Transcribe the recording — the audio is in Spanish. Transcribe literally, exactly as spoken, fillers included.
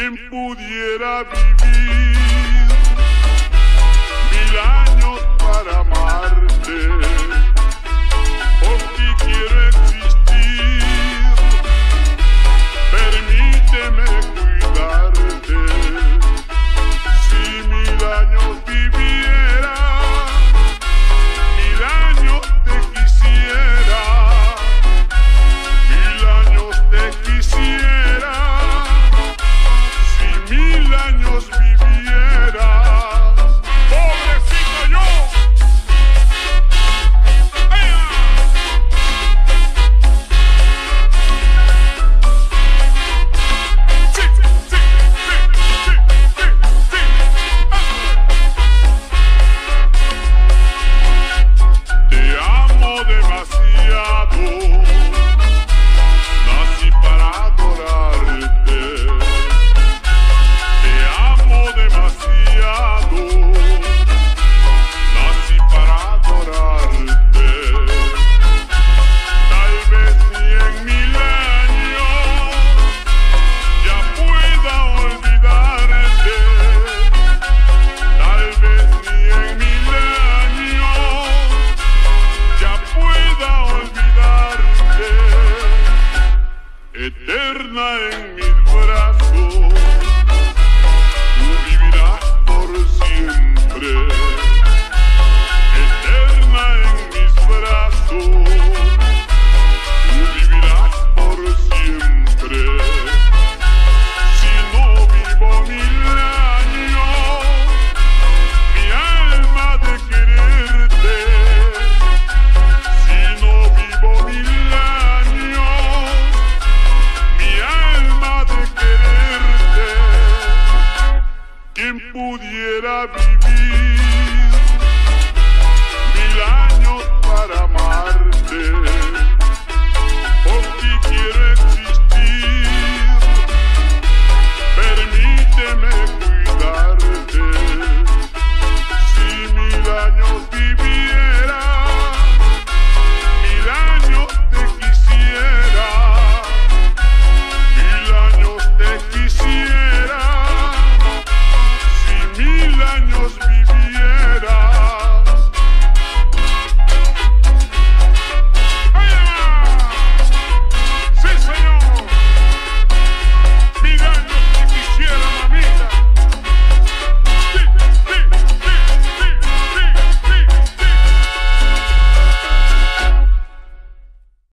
¿Quién pudiera vivir mil años para amarte? Por ti quiero existir, permíteme cuidarte. Si mil años viviera, mil años te quisiera, mil años te quisiera. Si mil años vivieras, pobrecito yo. Sí, sí, sí, sí, sí, sí. Te amo demasiado, nací para adorarte. Te amo demasiado, nací para adorarte. Tal vez ni en mil años ya pueda olvidarte. Tal vez ni en mil años ya pueda olvidarte. Eterna en mis brazos, tú vivirás por siempre. Eterna en mis brazos, tú vivirás por siempre. Si no vivo mil años, mi alma de quererte. Si no vivo mil años, mi alma de quererte. ¿Quién pudiera vivir